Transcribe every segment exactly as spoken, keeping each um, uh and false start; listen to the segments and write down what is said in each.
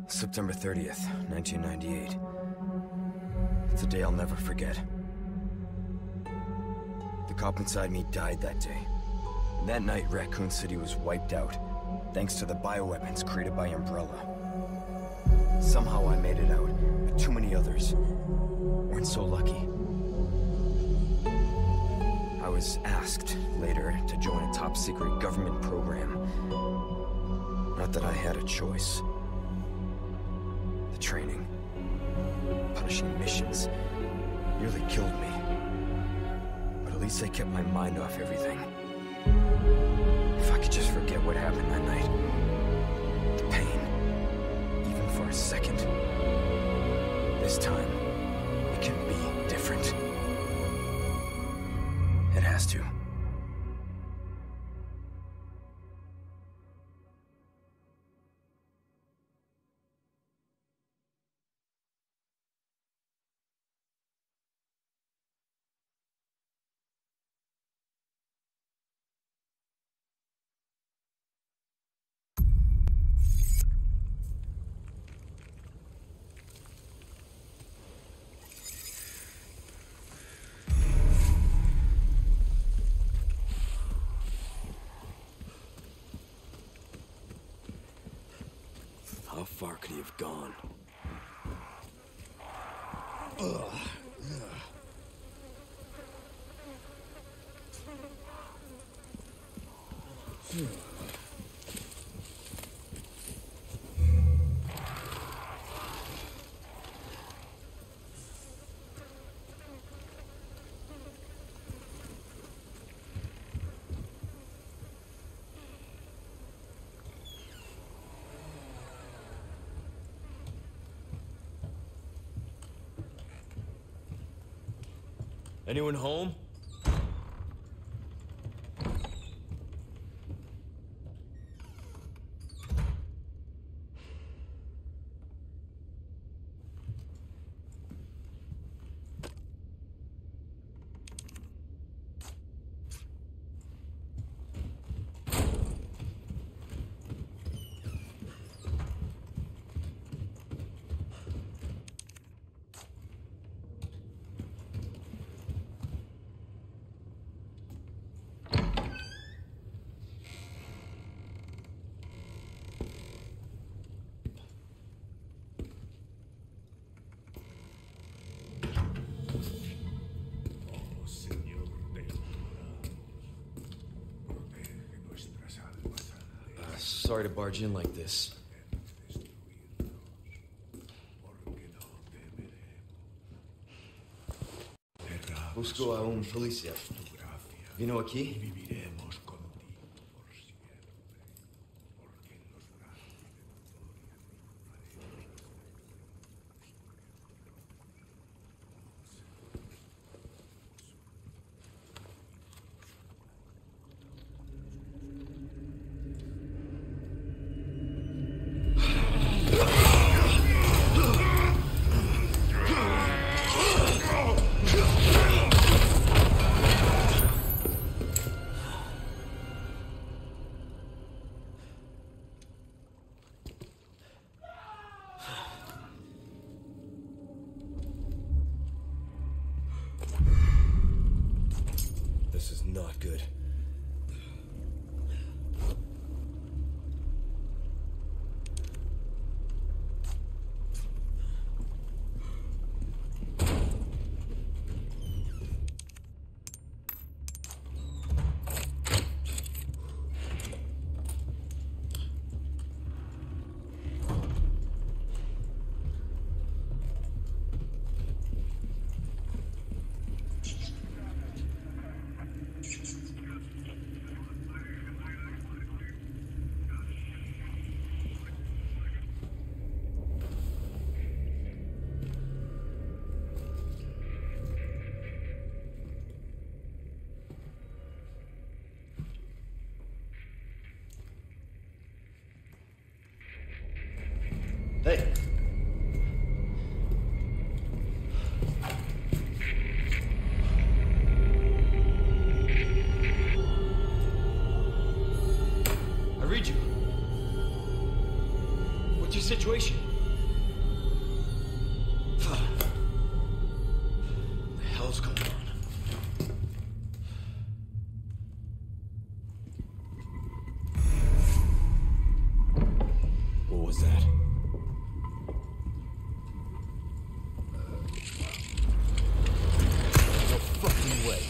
September thirtieth, nineteen ninety-eight. It's a day I'll never forget. The cop inside me died that day. And that night, Raccoon City was wiped out, thanks to the bioweapons created by Umbrella. Somehow I made it out, but too many others weren't so lucky. I was asked later to join a top-secret government program. Not that I had a choice. The training, punishing missions, nearly killed me. But at least I kept my mind off everything. If I could just forget what happened that night. The pain, even for a second. This time, it can be different. It has to. How far could he have gone? Ugh. Hmm. Anyone home? Sorry to barge in like this. Busco a un policía. ¿Vino aquí? This is not good. Hey. I read you. What's your situation? was that? No fucking way.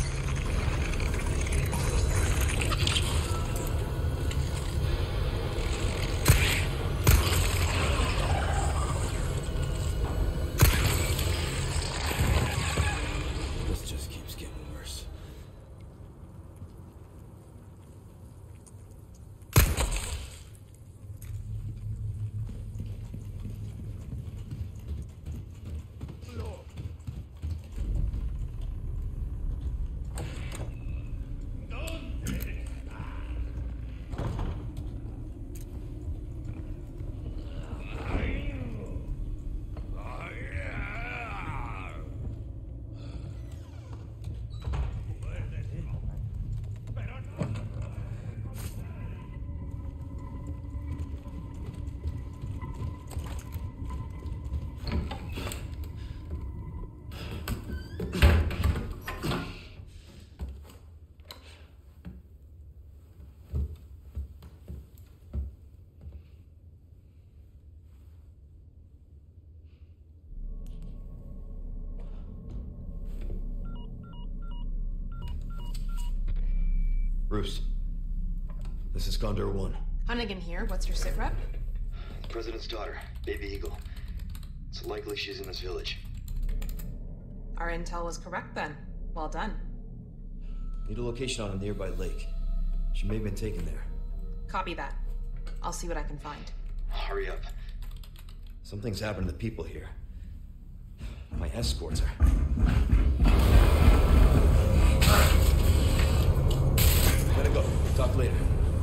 This just keeps getting worse. Bruce, this is Condor One. Hunnigan here. What's your sit rep? The President's daughter, Baby Eagle. It's likely she's in this village. Our intel was correct then. Well done. Need a location on a nearby lake. She may have been taken there. Copy that. I'll see what I can find. Hurry up. Something's happened to the people here. My escorts are... Gotta go. Talk later.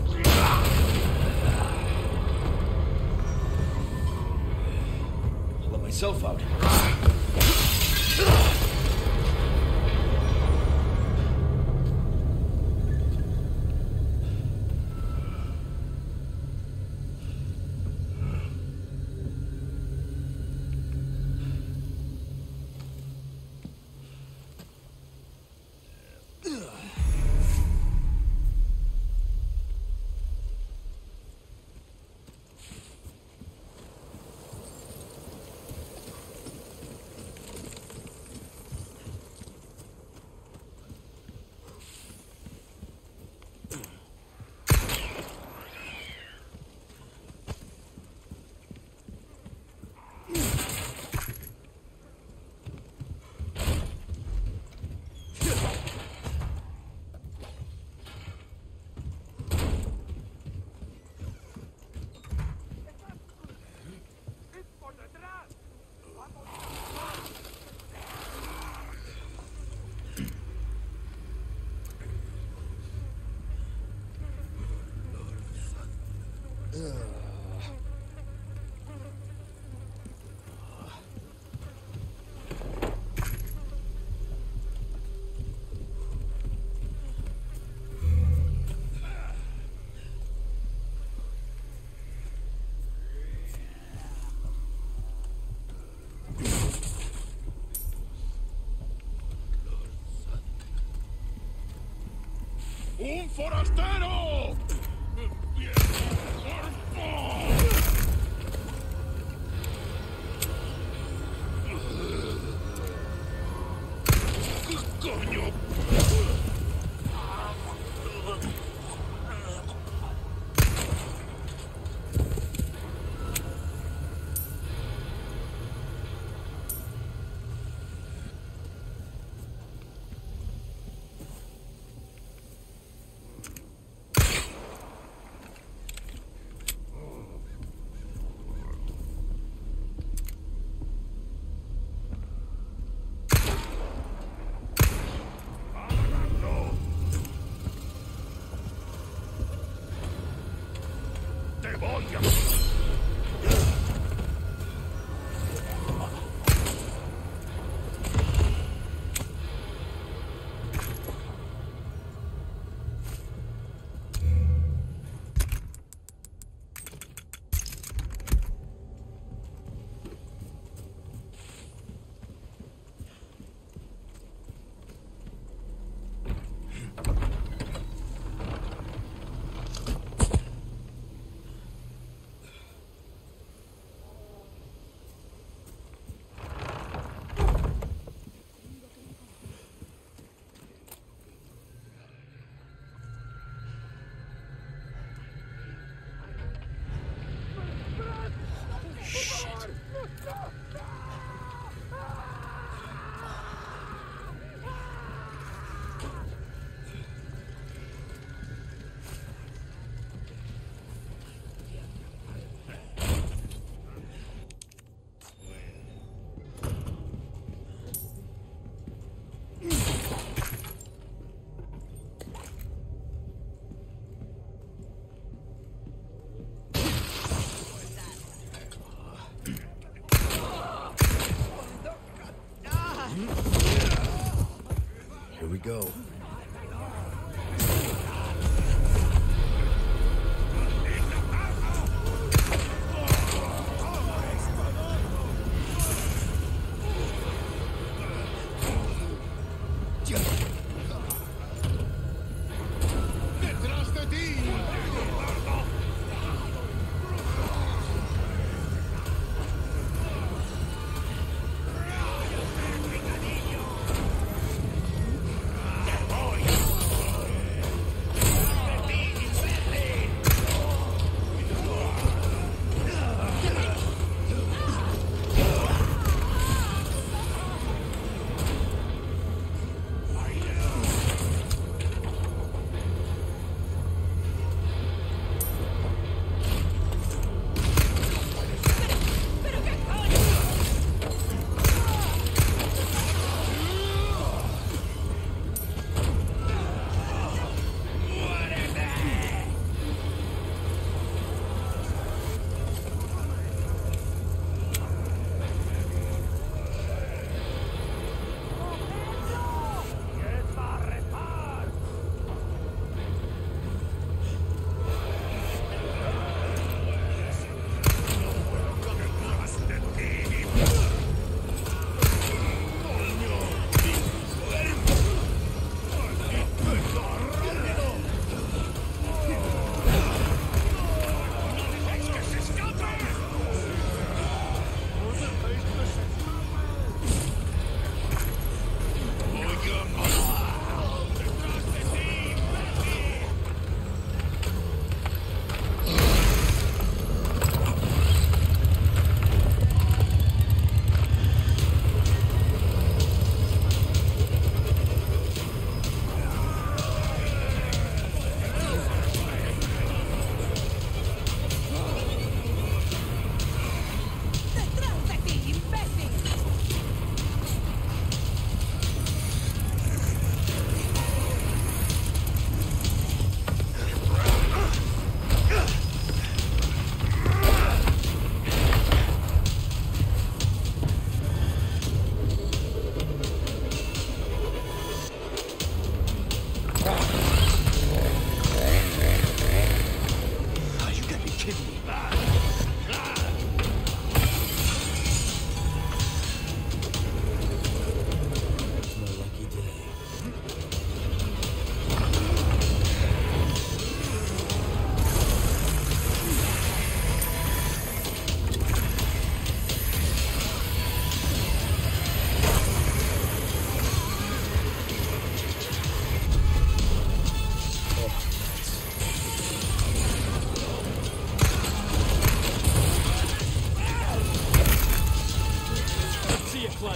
I'll let myself out. ¡Un forastero! ¡Coño!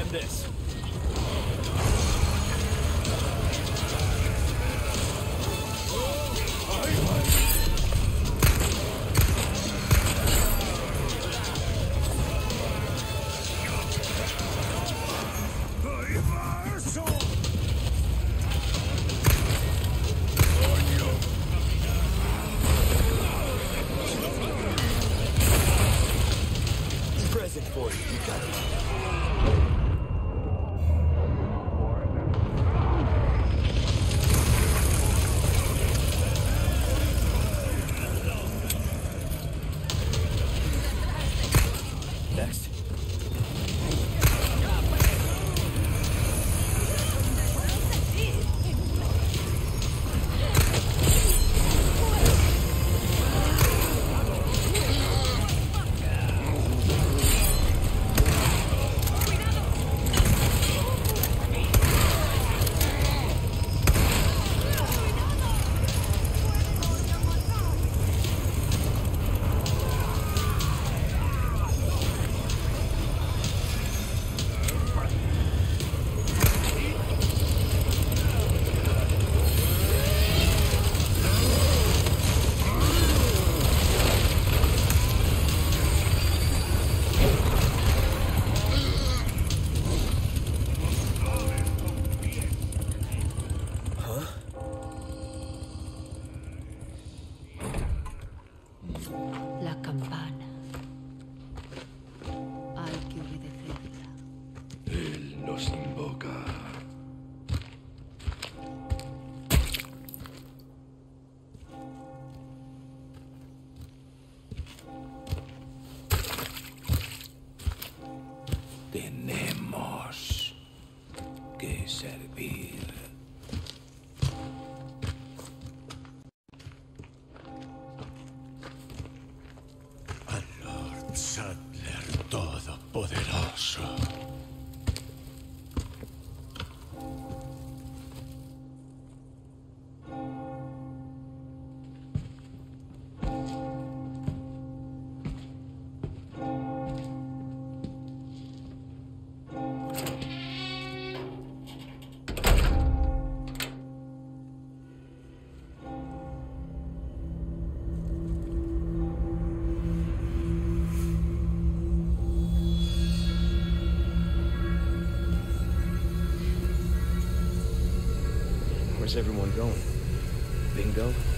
than this. Present for you, you got it. Next. La campana. Hay que obedecerla. Él nos invoca. Tenemos que servir. Al Lord Sattler Todopoderoso. Where's everyone going? Bingo?